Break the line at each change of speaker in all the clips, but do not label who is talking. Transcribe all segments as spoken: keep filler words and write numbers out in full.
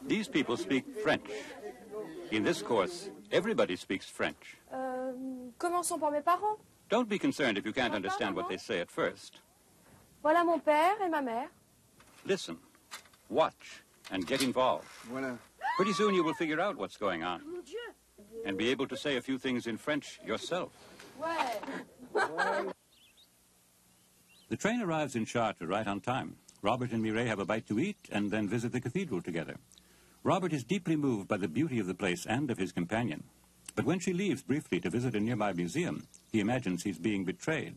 These people speak French. In this course, everybody speaks French.
Euh, commençons par mes parents.
Don't be concerned if you can't understand what they say at first.
Voilà mon père et ma mère.
Listen, watch, and get involved.
Voilà.
Pretty soon you will figure out what's going on. And be able to say a few things in French yourself.
Ouais.
The train arrives in Chartres right on time. Robert and Mireille have a bite to eat and then visit the cathedral together. Robert is deeply moved by the beauty of the place and of his companion. But when she leaves briefly to visit a nearby museum, he imagines he's being betrayed.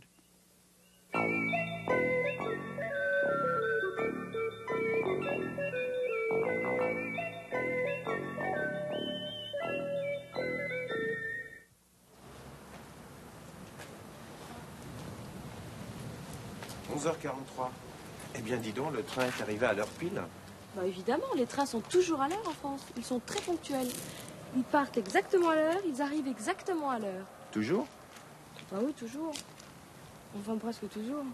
onze heures quarante-trois. Eh bien, dis donc, le train est arrivé à l'heure pile.
Bah évidemment, les trains sont toujours à l'heure en France. Ils sont très ponctuels. Ils partent exactement à l'heure, ils arrivent exactement à l'heure.
Toujours?
Bah oui, toujours. Enfin, presque toujours.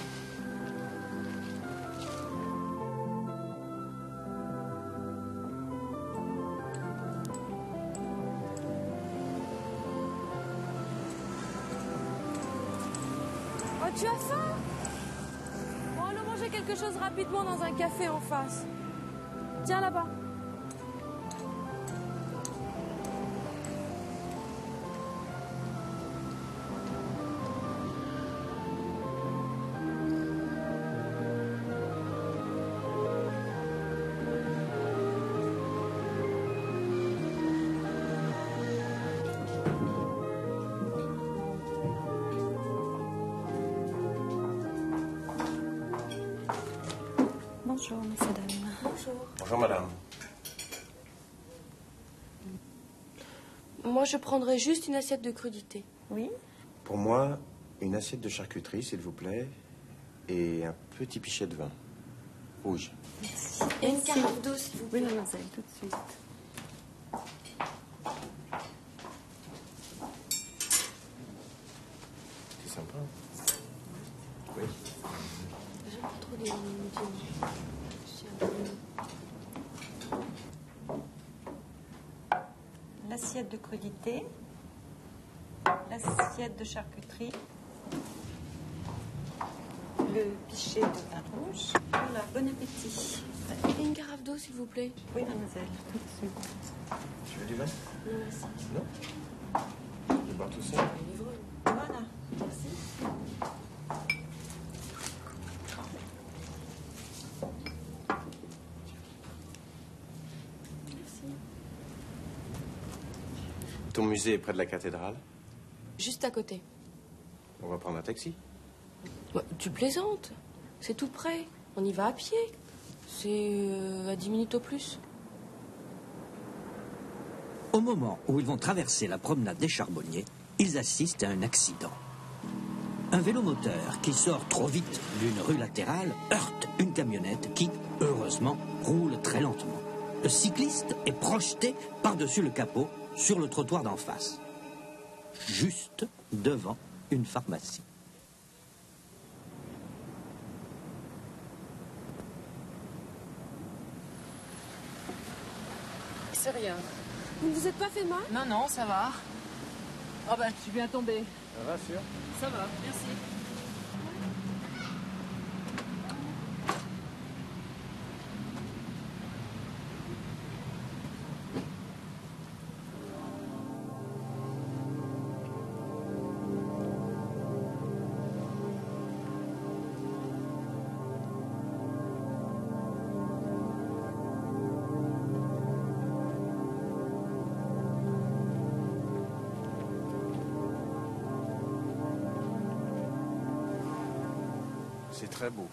Oh, tu as faim? Bon, allons manger quelque chose rapidement dans un café en face. Tiens, là-bas.
Bonjour, madame.
Bonjour.
Bonjour, madame.
Moi, je prendrais juste une assiette de crudité.
Oui?
Pour moi, une assiette de charcuterie, s'il vous plaît, et un petit pichet de vin. Rouge.
Merci.
Et une carafe d'eau, s'il vous plaît.
Oui, mademoiselle, tout de suite.
C'est sympa. Oui.
J'aime pas trop les médiums.
L'assiette de crudité, l'assiette de charcuterie, le pichet de vin rouge. Voilà, bon appétit.
Et une carafe d'eau, s'il vous plaît.
Oui, mademoiselle, tout de suite.
Tu veux du vin?
Non, merci.
Non? Je vais boire tout seul.
Voilà, merci.
Ton musée est près de la cathédrale?
Juste à côté.
On va prendre un taxi.
Bah, tu plaisantes. C'est tout près. On y va à pied. C'est euh, à dix minutes au plus.
Au moment où ils vont traverser la promenade des Charbonniers, ils assistent à un accident. Un vélomoteur qui sort trop vite d'une rue latérale heurte une camionnette qui, heureusement, roule très lentement. Le cycliste est projeté par-dessus le capot sur le trottoir d'en face, juste devant une pharmacie.
C'est rien. Vous ne vous êtes pas fait mal?
Non, non, ça va. Oh bah, je suis bien tombée.
Ça va, sûr?
Ça va, merci.
C'est très beau.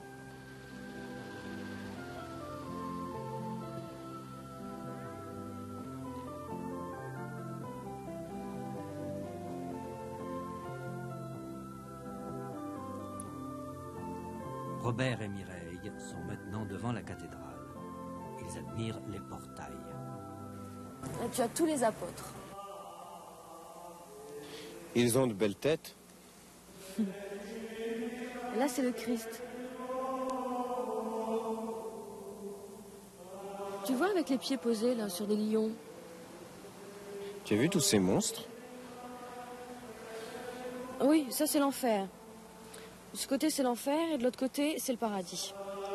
Robert et Mireille sont maintenant devant la cathédrale. Ils admirent les portails.
Et tu as tous les apôtres.
Ils ont de belles têtes.
Là, c'est le Christ. Tu vois, avec les pieds posés, là, sur des lions.
Tu as vu tous ces monstres?
Oui, ça, c'est l'enfer. De ce côté, c'est l'enfer, et de l'autre côté, c'est le paradis.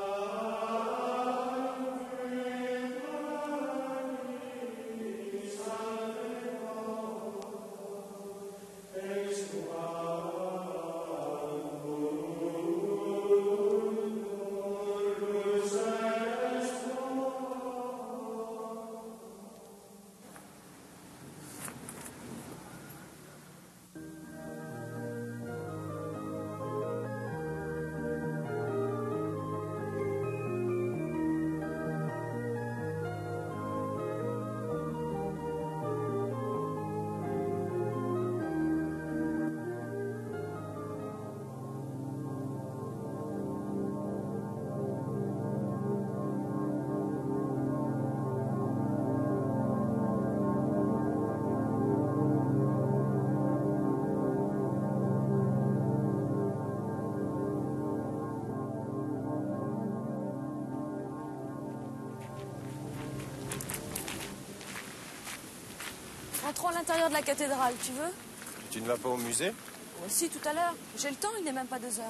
Entrons à l'intérieur de la cathédrale, tu veux?
Tu ne vas pas au musée?
Oh, si, tout à l'heure. J'ai le temps, il n'est même pas deux heures.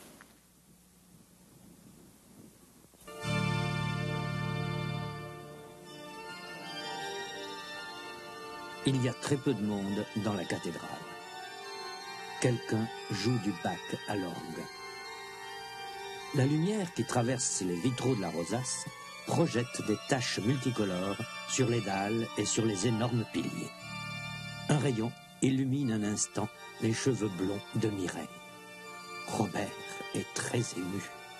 Il y a très peu de monde dans la cathédrale. Quelqu'un joue du bac à l'orgue. La lumière qui traverse les vitraux de la rosace projette des taches multicolores sur les dalles et sur les énormes piliers. Un rayon illumine un instant les cheveux blonds de Mireille. Robert est très ému.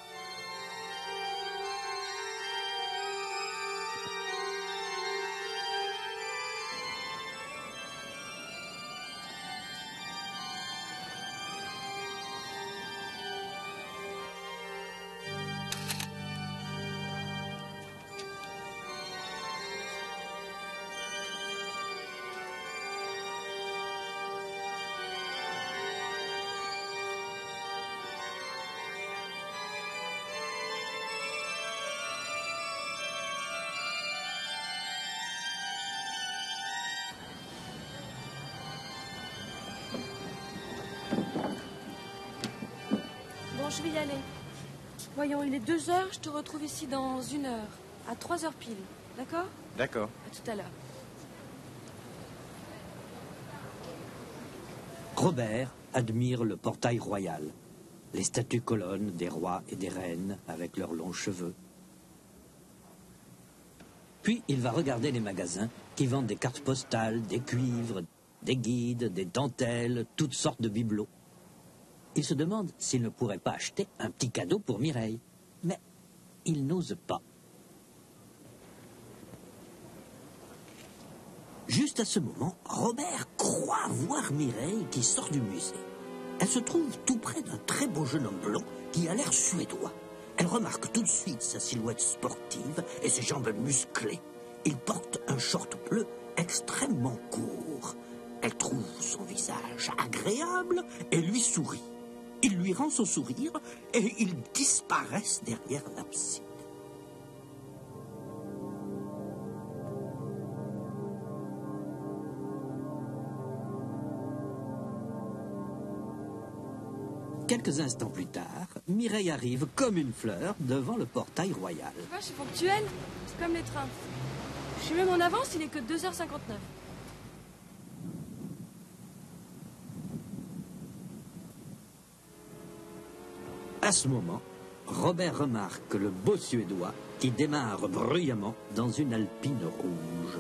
Bon, je vais y aller. Voyons, il est deux heures, je te retrouve ici dans une heure. À trois heures pile, d'accord?
D'accord.
À tout à l'heure.
Robert admire le portail royal, les statues colonnes des rois et des reines avec leurs longs cheveux. Puis il va regarder les magasins qui vendent des cartes postales, des cuivres, des guides, des dentelles, toutes sortes de bibelots. Il se demande s'il ne pourrait pas acheter un petit cadeau pour Mireille. Mais il n'ose pas. Juste à ce moment, Robert croit voir Mireille qui sort du musée. Elle se trouve tout près d'un très beau jeune homme blond qui a l'air suédois. Elle remarque tout de suite sa silhouette sportive et ses jambes musclées. Il porte un short bleu extrêmement court. Elle trouve son visage agréable et lui sourit. Il lui rend son sourire et ils disparaissent derrière l'abside. Quelques instants plus tard, Mireille arrive comme une fleur devant le portail royal.
Tu vois, je suis ponctuelle. C'est comme les trains. Je suis même en avance, il est que deux heures cinquante-neuf.
À ce moment, Robert remarque le beau Suédois qui démarre bruyamment dans une alpine rouge.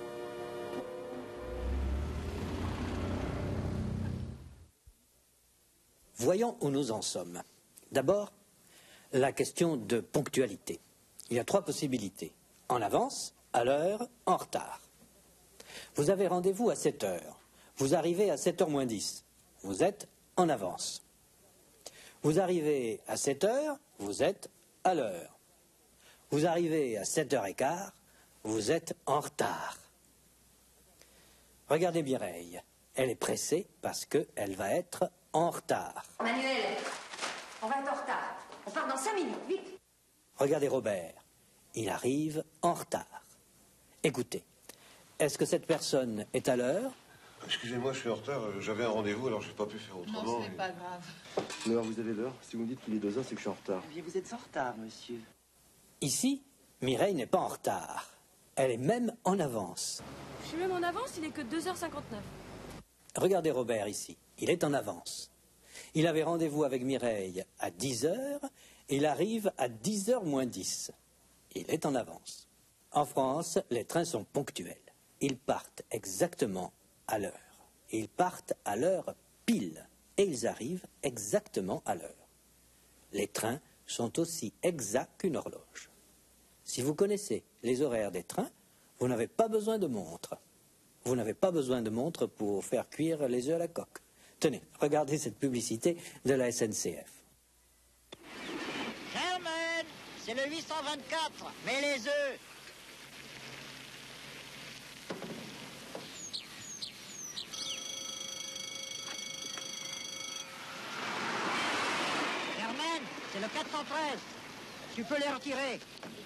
Voyons où nous en sommes. D'abord, la question de ponctualité. Il y a trois possibilités. En avance, à l'heure, en retard. Vous avez rendez-vous à sept heures. Vous arrivez à sept heures moins dix. Vous êtes en avance. Vous arrivez à sept heures, vous êtes à l'heure. Vous arrivez à sept heures quinze, vous êtes en retard. Regardez Mireille. Elle est pressée parce qu'elle va être en retard.
Manuel, on va être en retard. On part dans cinq minutes, vite.
Regardez Robert. il arrive en retard. Écoutez, est-ce que cette personne est à l'heure?
Excusez-moi, je suis en retard. J'avais un rendez-vous, alors j'ai pas pu faire autrement.
Non, ce n'est
et-
pas grave.
Mais alors, vous avez l'heure. Si vous me dites qu'il est deux heures, c'est que je suis en retard.
Eh bien, vous êtes en retard, monsieur.
Ici, Mireille n'est pas en retard. Elle est même en avance.
Je suis même en avance, il est que deux heures cinquante-neuf.
Regardez Robert ici, il est en avance. Il avait rendez-vous avec Mireille à dix heures, il arrive à dix heures moins dix. Il est en avance. En France, les trains sont ponctuels. Ils partent exactement à l'heure. Ils partent à l'heure pile et ils arrivent exactement à l'heure. Les trains sont aussi exacts qu'une horloge. Si vous connaissez les horaires des trains, vous n'avez pas besoin de montre. Vous n'avez pas besoin de montre pour faire cuire les œufs à la coque. Tenez, regardez cette publicité de la S N C F.
Germaine, c'est le huit cent vingt-quatre, mais les œufs. Germaine, c'est le quatre cent treize. Tu peux les retirer.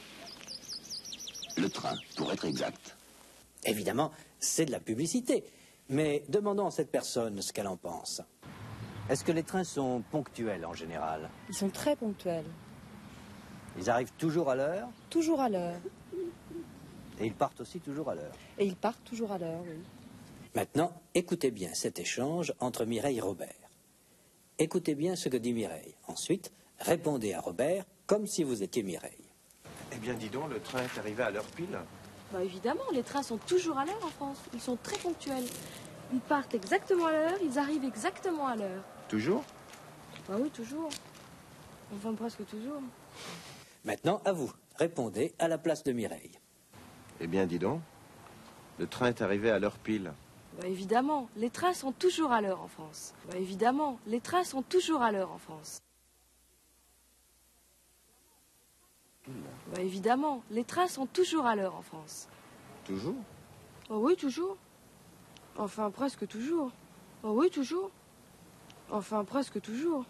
Le train, pour être exact.
Évidemment, c'est de la publicité. Mais demandons à cette personne ce qu'elle en pense. Est-ce que les trains sont ponctuels en général?
Ils sont très ponctuels.
Ils arrivent toujours à l'heure
Toujours à l'heure.
et ils partent aussi toujours à l'heure.
Et ils partent toujours à l'heure, oui.
Maintenant, écoutez bien cet échange entre Mireille et Robert. Écoutez bien ce que dit Mireille. Ensuite, répondez à Robert comme si vous étiez Mireille.
Eh bien, dis donc, le train est arrivé à l'heure pile.
Bah évidemment, les trains sont toujours à l'heure en France. Ils sont très ponctuels. Ils partent exactement à l'heure, ils arrivent exactement à l'heure.
Toujours?
Bah oui, toujours. Enfin, presque toujours.
Maintenant, à vous. Répondez à la place de Mireille.
Eh bien, dis donc, le train est arrivé à l'heure pile.
Bah évidemment, les trains sont toujours à l'heure en France. Bah évidemment, les trains sont toujours à l'heure en France. Bah évidemment, les trains sont toujours à l'heure en France.
Toujours?
Oh oui, toujours. Enfin, presque toujours. Oh oui, toujours. Enfin, presque toujours.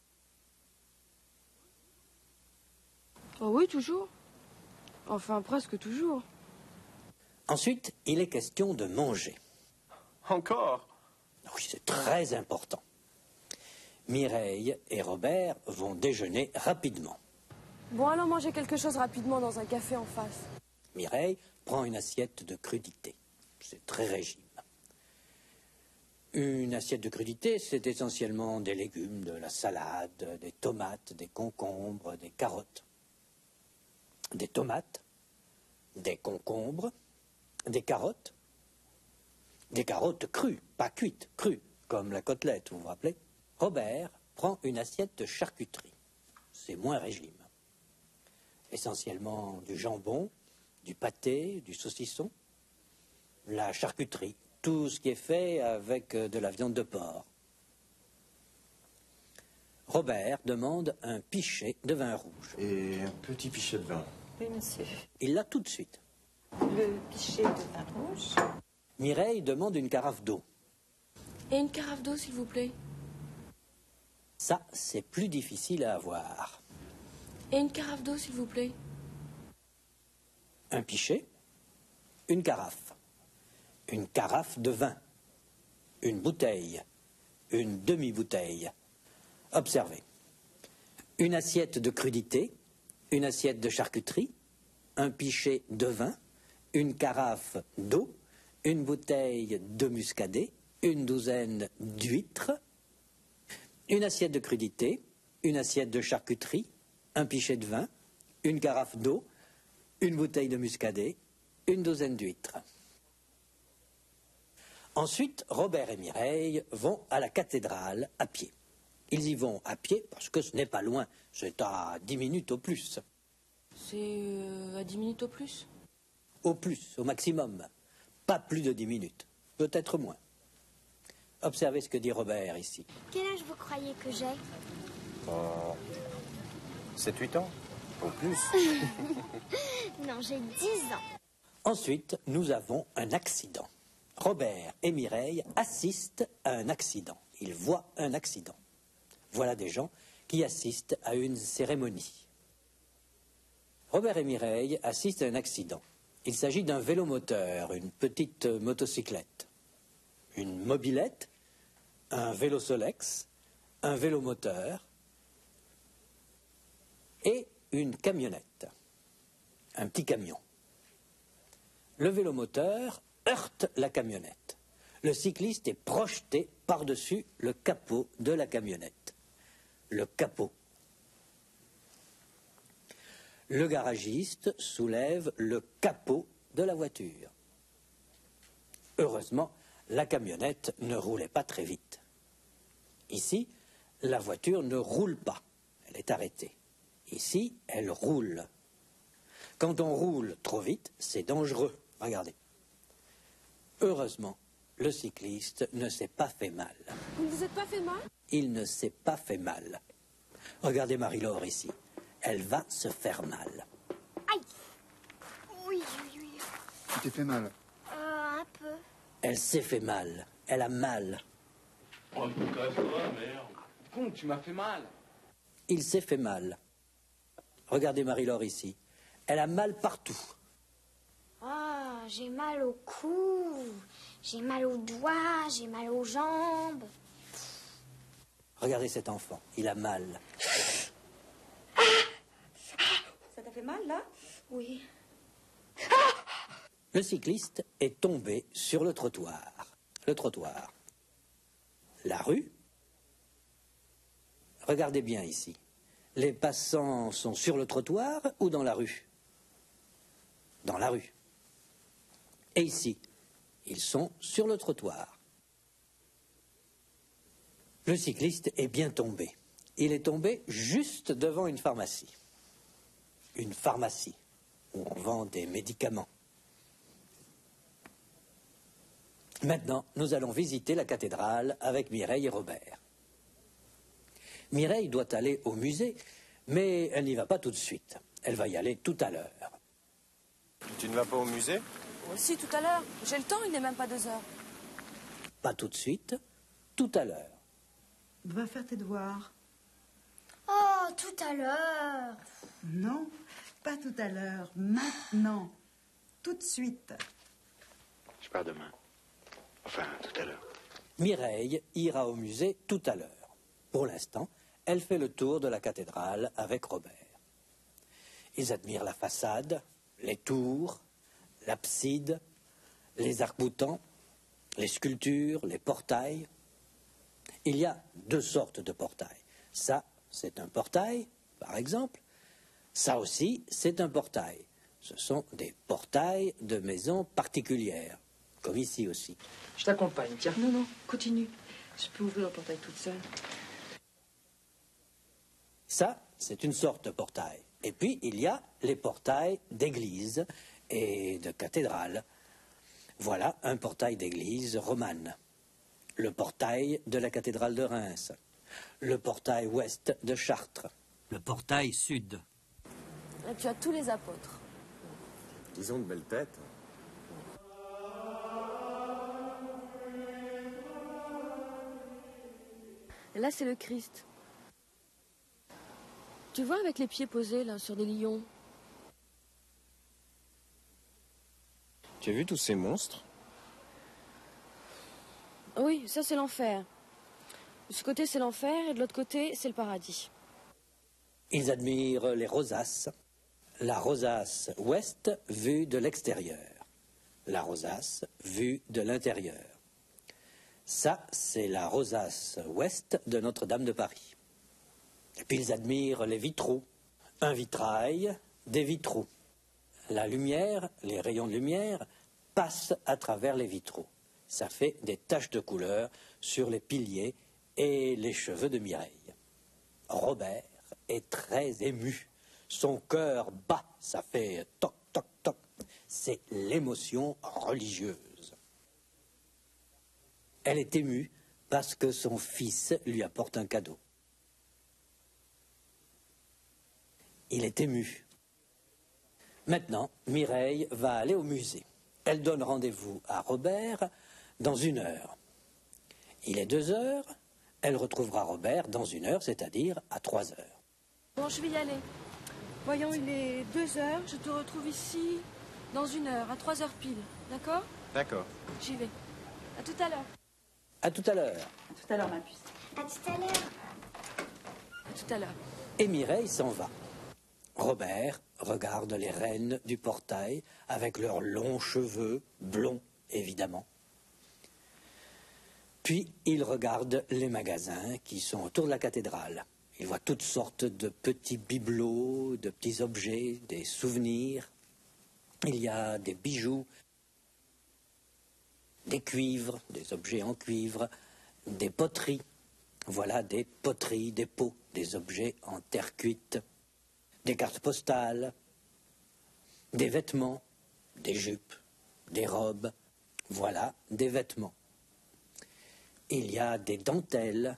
Oh oui, toujours. Enfin, presque toujours.
Ensuite, il est question de manger.
Encore?
Oui, c'est très important. Mireille et Robert vont déjeuner rapidement.
Bon, allons manger quelque chose rapidement dans un café en face.
Mireille prend une assiette de crudité. C'est très régime. Une assiette de crudité, c'est essentiellement des légumes, de la salade, des tomates, des concombres, des carottes. Des tomates, des concombres, des carottes, des carottes crues, pas cuites, crues, comme la côtelette, vous vous rappelez? Robert prend une assiette de charcuterie. C'est moins régime. Essentiellement du jambon, du pâté, du saucisson, la charcuterie, tout ce qui est fait avec de la viande de porc. Robert demande un pichet de vin rouge.
Et un petit pichet de vin.
Oui, monsieur.
Il l'a tout de suite.
Le pichet de vin rouge.
Mireille demande une carafe d'eau.
Et une carafe d'eau, s'il vous plaît.
Ça, c'est plus difficile à avoir.
Et une carafe d'eau, s'il vous plaît.
Un pichet, une carafe, une carafe de vin, une bouteille, une demi-bouteille. Observez. Une assiette de crudité, une assiette de charcuterie, un pichet de vin, une carafe d'eau, une bouteille de muscadet, une douzaine d'huîtres, une assiette de crudité, une assiette de charcuterie, un pichet de vin, une carafe d'eau, une bouteille de muscadet, une douzaine d'huîtres. Ensuite, Robert et Mireille vont à la cathédrale à pied. Ils y vont à pied parce que ce n'est pas loin, c'est à dix minutes au plus.
C'est euh, à dix minutes au plus.
Au plus, au maximum. Pas plus de dix minutes, peut-être moins. Observez ce que dit Robert ici.
Quel âge vous croyez que j'ai?
Oh, sept huit ans? Au plus.
Non, j'ai dix ans.
Ensuite, nous avons un accident. Robert et Mireille assistent à un accident. Ils voient un accident. Voilà des gens qui assistent à une cérémonie. Robert et Mireille assistent à un accident. Il s'agit d'un vélomoteur, une petite motocyclette, une mobilette, un vélo Solex, un vélomoteur et une camionnette, un petit camion. Le vélomoteur heurte la camionnette. Le cycliste est projeté par-dessus le capot de la camionnette. Le capot. Le garagiste soulève le capot de la voiture. Heureusement, la camionnette ne roulait pas très vite. Ici, la voiture ne roule pas. Elle est arrêtée. Ici, elle roule. Quand on roule trop vite, c'est dangereux. Regardez. Heureusement, le cycliste ne s'est pas fait mal.
Vous ne vous êtes pas fait mal?
Il ne s'est pas fait mal. Regardez Marie-Laure ici. Elle va se faire mal.
Aïe! Oui, oui, oui.
Tu t'es fait mal?
Euh, un peu.
Elle s'est fait mal. Elle a mal.
Oh, casse-toi, merde. Con, tu m'as fait mal.
Il s'est fait mal. Regardez Marie-Laure ici. Elle a mal partout.
Ah, j'ai mal au cou, j'ai mal aux doigts, j'ai mal aux jambes.
Regardez cet enfant. Il a mal.
Ça t'a fait mal, là?
Oui.
Le cycliste est tombé sur le trottoir. Le trottoir. La rue. Regardez bien ici. Les passants sont sur le trottoir ou dans la rue? Dans la rue. Et ici, ils sont sur le trottoir. Le cycliste est bien tombé. Il est tombé juste devant une pharmacie. Une pharmacie où on vend des médicaments. Maintenant, nous allons visiter la cathédrale avec Mireille et Robert. Mireille doit aller au musée, mais elle n'y va pas tout de suite. Elle va y aller tout à l'heure.
Tu ne vas pas au musée?
Si, tout à l'heure. J'ai le temps, il n'est même pas deux heures.
Pas tout de suite, tout à l'heure.
Va faire tes devoirs.
Oh, tout à l'heure.
Non, pas tout à l'heure. Maintenant. Tout de suite.
Je pars demain. Enfin, tout à l'heure.
Mireille ira au musée tout à l'heure. Pour l'instant, elle fait le tour de la cathédrale avec Robert. Ils admirent la façade, les tours, l'abside, les arcs-boutants, les sculptures, les portails. Il y a deux sortes de portails. Ça, c'est un portail, par exemple. Ça aussi, c'est un portail. Ce sont des portails de maisons particulières, comme ici aussi.
Je t'accompagne, tiens. Non, non, continue. Je peux ouvrir le portail toute seule.
Ça, c'est une sorte de portail. Et puis, il y a les portails d'église et de cathédrale. Voilà un portail d'église romane. Le portail de la cathédrale de Reims. Le portail ouest de Chartres. Le portail sud.
Et tu as tous les apôtres.
Ils ont de belles têtes.
Et là, c'est le Christ. Tu vois avec les pieds posés, là, sur des lions.
Tu as vu tous ces monstres?
Oui, ça, c'est l'enfer. De ce côté, c'est l'enfer, et de l'autre côté, c'est le paradis.
Ils admirent les rosaces. La rosace ouest vue de l'extérieur. La rosace vue de l'intérieur. Ça, c'est la rosace ouest de Notre-Dame de Paris. Et puis ils admirent les vitraux. Un vitrail, des vitraux. La lumière, les rayons de lumière, passent à travers les vitraux. Ça fait des taches de couleur sur les piliers et les cheveux de Mireille. Robert est très ému. Son cœur bat, ça fait toc, toc, toc. C'est l'émotion religieuse. Elle est émue parce que son fils lui apporte un cadeau. Il est ému. Maintenant, Mireille va aller au musée. Elle donne rendez-vous à Robert dans une heure. Il est deux heures, elle retrouvera Robert dans une heure, c'est-à-dire à trois heures.
Bon, je vais y aller. Voyons, il est deux heures. Je te retrouve ici dans une heure, à trois heures pile. D'accord?
D'accord.
J'y vais. À tout à l'heure.
À tout à l'heure.
À tout à l'heure, ma puce.
À tout à l'heure.
À tout à l'heure.
Et Mireille s'en va. Robert regarde les reines du portail avec leurs longs cheveux, blonds évidemment. Puis il regarde les magasins qui sont autour de la cathédrale. Il voit toutes sortes de petits bibelots, de petits objets, des souvenirs. Il y a des bijoux, des cuivres, des objets en cuivre, des poteries. Voilà des poteries, des pots, des objets en terre cuite, des cartes postales, des vêtements, des jupes, des robes. Voilà des vêtements. Il y a des dentelles.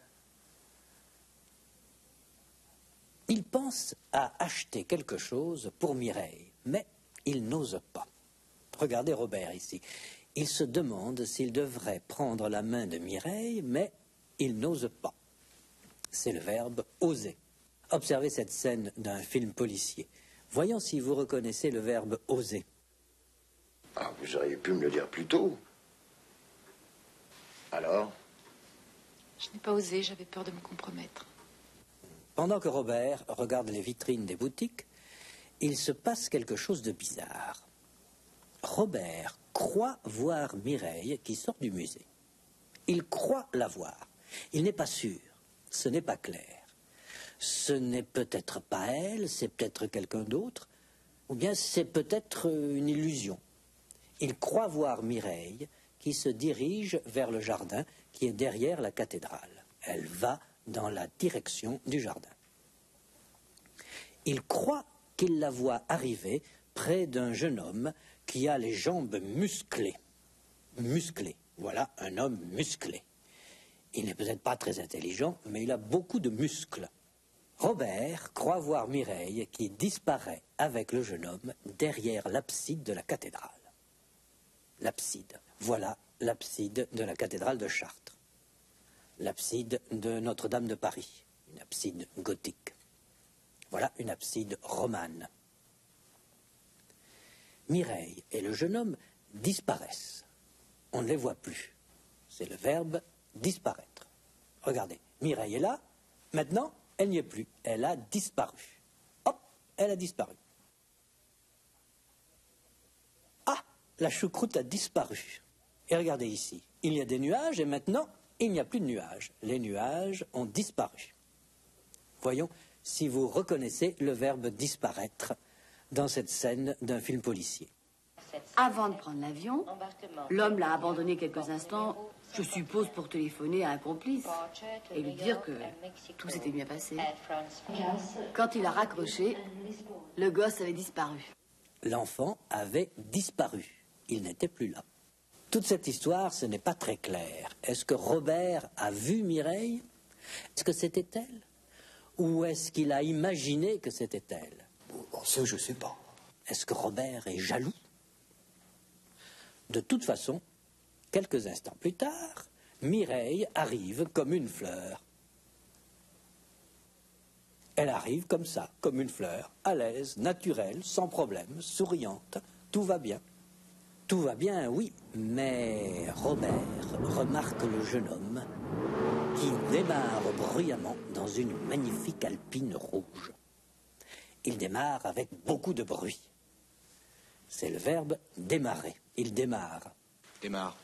Il pense à acheter quelque chose pour Mireille, mais il n'ose pas. Regardez Robert ici. Il se demande s'il devrait prendre la main de Mireille, mais il n'ose pas. C'est le verbe « oser ». Observez cette scène d'un film policier. Voyons si vous reconnaissez le verbe « oser ».
Ah, vous auriez pu me le dire plus tôt. Alors?
Je n'ai pas osé, j'avais peur de me compromettre.
Pendant que Robert regarde les vitrines des boutiques, il se passe quelque chose de bizarre. Robert croit voir Mireille qui sort du musée. Il croit la voir. Il n'est pas sûr. Ce n'est pas clair. Ce n'est peut-être pas elle, c'est peut-être quelqu'un d'autre, ou bien c'est peut-être une illusion. Il croit voir Mireille qui se dirige vers le jardin qui est derrière la cathédrale. Elle va dans la direction du jardin. Il croit qu'il la voit arriver près d'un jeune homme qui a les jambes musclées. Musclées. Voilà un homme musclé. Il n'est peut-être pas très intelligent, mais il a beaucoup de muscles. Robert croit voir Mireille qui disparaît avec le jeune homme derrière l'abside de la cathédrale. L'abside. Voilà l'abside de la cathédrale de Chartres. L'abside de Notre-Dame de Paris. Une abside gothique. Voilà une abside romane. Mireille et le jeune homme disparaissent. On ne les voit plus. C'est le verbe disparaître. Regardez, Mireille est là. Maintenant, elle n'y est plus. Elle a disparu. Hop, elle a disparu. Ah, la choucroute a disparu. Et regardez ici, il y a des nuages et maintenant, il n'y a plus de nuages. Les nuages ont disparu. Voyons si vous reconnaissez le verbe disparaître dans cette scène d'un film policier.
Avant de prendre l'avion, l'homme l'a abandonné quelques instants, je suppose pour téléphoner à un complice et lui dire que tout s'était bien passé. Quand il a raccroché, le gosse avait disparu.
L'enfant avait disparu. Il n'était plus là. Toute cette histoire, ce n'est pas très clair. Est-ce que Robert a vu Mireille? Est-ce que c'était elle? Ou est-ce qu'il a imaginé que c'était elle?
Bon, ça, je sais pas.
Est-ce que Robert est jaloux? De toute façon, quelques instants plus tard, Mireille arrive comme une fleur. Elle arrive comme ça, comme une fleur, à l'aise, naturelle, sans problème, souriante. Tout va bien. Tout va bien, oui, mais Robert remarque le jeune homme qui démarre bruyamment dans une magnifique alpine rouge. Il démarre avec beaucoup de bruit. C'est le verbe démarrer. Il démarre.
Démarre.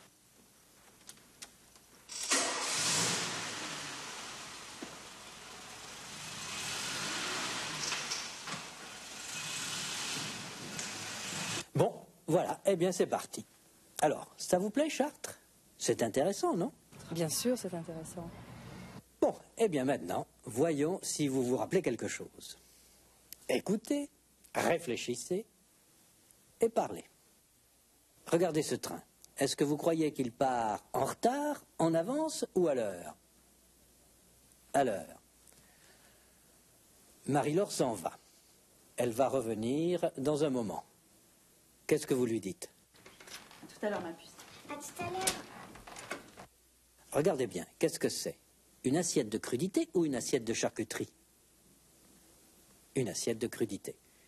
Bon, voilà, eh bien c'est parti. Alors, ça vous plaît, Chartres? C'est intéressant, non?
Bien sûr, c'est intéressant.
Bon, eh bien maintenant, voyons si vous vous rappelez quelque chose. Écoutez, réfléchissez et parlez. Regardez ce train. Est-ce que vous croyez qu'il part en retard, en avance ou à l'heure? À l'heure. Marie-Laure s'en va. Elle va revenir dans un moment. Qu'est-ce que vous lui dites?
À tout à l'heure, ma puce.
À tout à l'heure.
Regardez bien, qu'est-ce que c'est? Une assiette de crudité ou une assiette de charcuterie? Une assiette de crudité.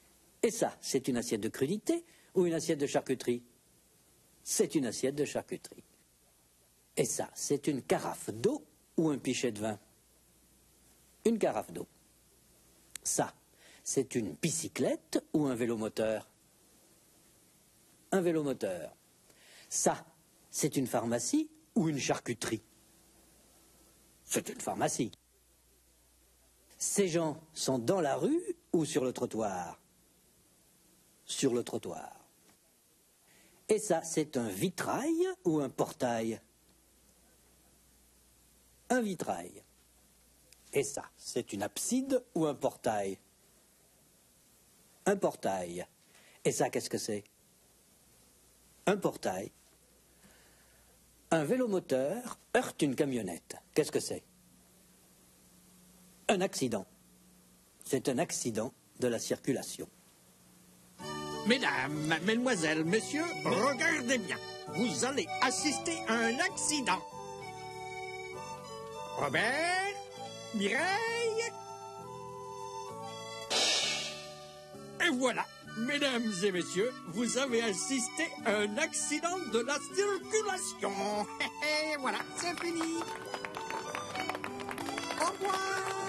Et ça, c'est une assiette de crudité ou une assiette de charcuterie? C'est une assiette de charcuterie. Et ça, c'est une carafe d'eau ou un pichet de vin? Une carafe d'eau. Ça, c'est une bicyclette ou un vélomoteur? Un vélomoteur. Ça, c'est une pharmacie ou une charcuterie? C'est une pharmacie. Ces gens sont dans la rue ou sur le trottoir? Sur le trottoir. Et ça, c'est un vitrail ou un portail? Un vitrail. Et ça, c'est une abside ou un portail? Un portail. Et ça, qu'est-ce que c'est? Un portail. Un vélomoteur heurte une camionnette. Qu'est-ce que c'est? Un accident. C'est un accident de la circulation.
Mesdames, mesdemoiselles, messieurs, regardez bien. Vous allez assister à un accident. Robert, Mireille. Et voilà, mesdames et messieurs, vous avez assisté à un accident de la circulation. Et voilà, c'est fini. Au revoir.